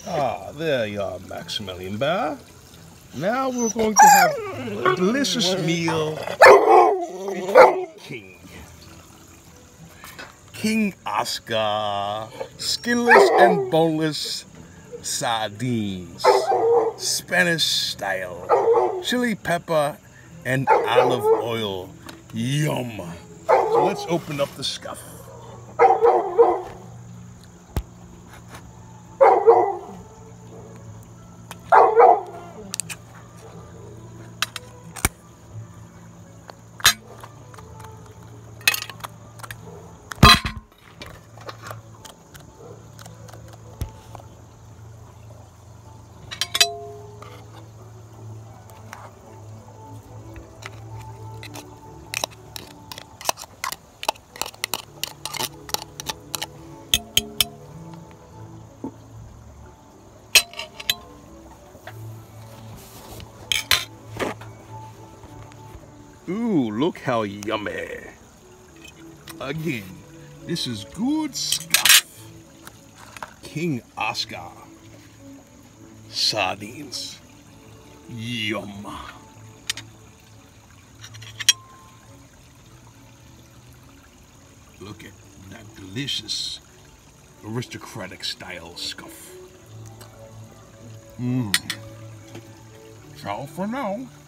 Ah, there you are, Maximilian Bear. Now we're going to have a delicious meal featuring King Oscar, skinless and boneless sardines, Spanish style, chili pepper and olive oil. Yum. So let's open up the scuff. Ooh, look how yummy. Again, this is good stuff. King Oscar sardines. Yum. Look at that delicious aristocratic style scuff. Ciao for now.